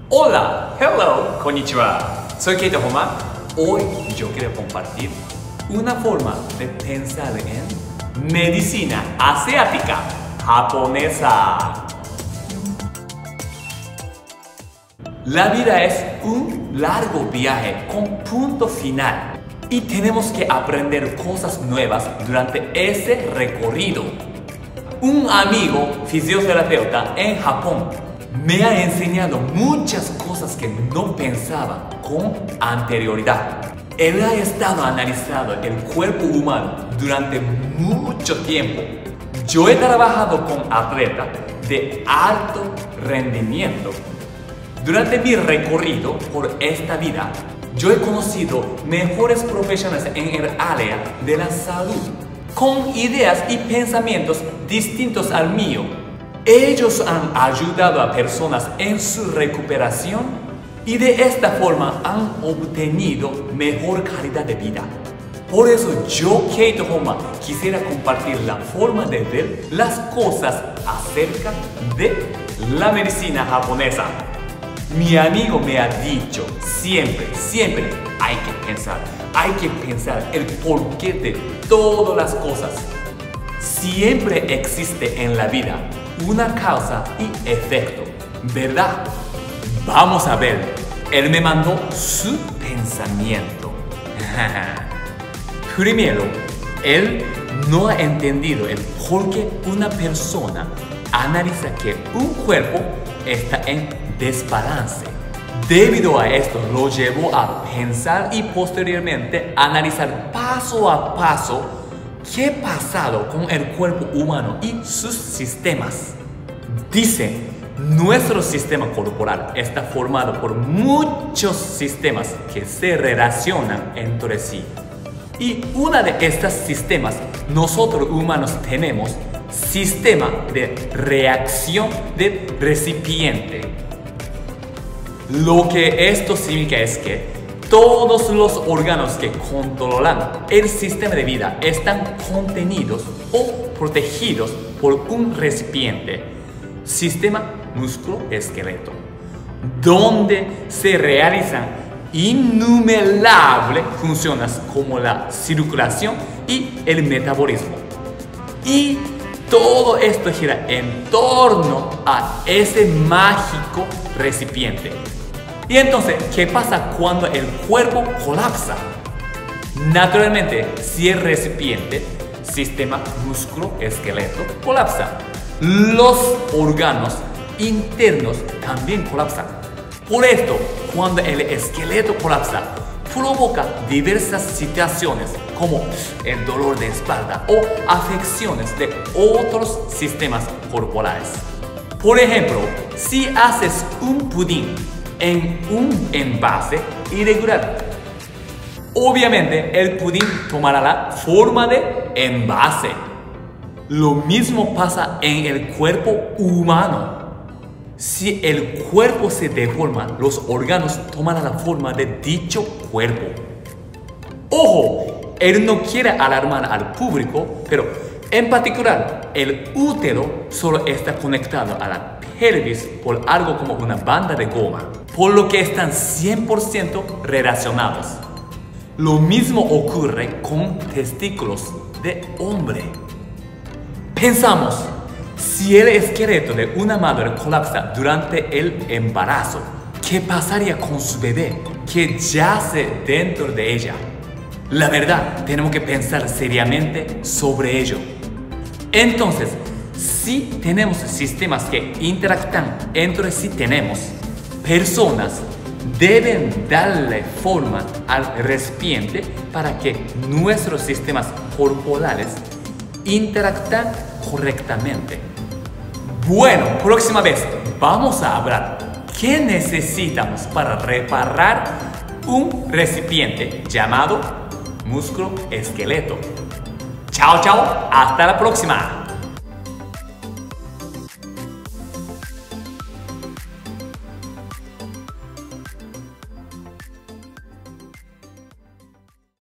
Hola, hello, konnichiwa. Soy Keita Homa. Hoy yo quiero compartir una forma de pensar en medicina asiática japonesa. La vida es un largo viaje con punto final y tenemos que aprender cosas nuevas durante ese recorrido. Un amigo fisioterapeuta en Japón me ha enseñado muchas cosas que no pensaba con anterioridad. Él ha estado analizando el cuerpo humano durante mucho tiempo. Yo he trabajado con atletas de alto rendimiento. Durante mi recorrido por esta vida, yo he conocido mejores profesionales en el área de la salud, con ideas y pensamientos distintos al mío. Ellos han ayudado a personas en su recuperación y de esta forma han obtenido mejor calidad de vida. Por eso yo, Keita Homa, quisiera compartir la forma de ver las cosas acerca de la medicina japonesa. Mi amigo me ha dicho siempre hay que pensar el porqué de todas las cosas. Siempre existe en la vida una causa y efecto, ¿verdad? Vamos a ver, él me mandó su pensamiento. Primero, él no ha entendido el por qué una persona analiza que un cuerpo está en desbalance. Debido a esto, lo llevó a pensar y posteriormente analizar paso a paso qué ha pasado con el cuerpo humano y sus sistemas. Dice, nuestro sistema corporal está formado por muchos sistemas que se relacionan entre sí. Y uno de estos sistemas, nosotros humanos tenemos sistema de reacción de recipiente. Lo que esto significa es que todos los órganos que controlan el sistema de vida están contenidos o protegidos por un recipiente, sistema músculo-esqueleto, donde se realizan innumerables funciones como la circulación y el metabolismo. Y todo esto gira en torno a ese mágico recipiente. Y entonces, ¿qué pasa cuando el cuerpo colapsa? Naturalmente, si el recipiente, sistema músculo-esqueleto, colapsa, los órganos internos también colapsan. Por esto, cuando el esqueleto colapsa, provoca diversas situaciones como el dolor de espalda o afecciones de otros sistemas corporales. Por ejemplo, si haces un pudín en un envase irregular, obviamente el pudín tomará la forma de envase. Lo mismo pasa en el cuerpo humano. Si el cuerpo se deforma, los órganos tomarán la forma de dicho cuerpo. Ojo, él no quiere alarmar al público, pero en particular el útero solo está conectado a la pelvis por algo como una banda de goma, por lo que están 100% relacionados. Lo mismo ocurre con testículos de hombre. Pensamos, si el esqueleto de una madre colapsa durante el embarazo, ¿qué pasaría con su bebé que yace dentro de ella? La verdad, tenemos que pensar seriamente sobre ello. Entonces, si tenemos sistemas que interactúan entre sí, personas deben darle forma al recipiente para que nuestros sistemas corporales interactúen correctamente. Bueno, próxima vez vamos a hablar qué necesitamos para reparar un recipiente llamado músculo-esqueleto. Chao, hasta la próxima.